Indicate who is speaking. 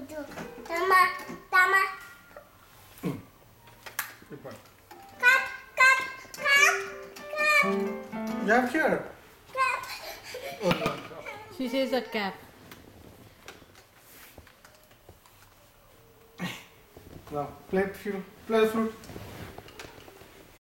Speaker 1: Tama, tama.
Speaker 2: Good one.
Speaker 1: Cut, cut, cut, cut,
Speaker 2: Yeah, here.
Speaker 1: cut.
Speaker 2: Okay.
Speaker 3: She says a cap.
Speaker 2: Now, play the flute.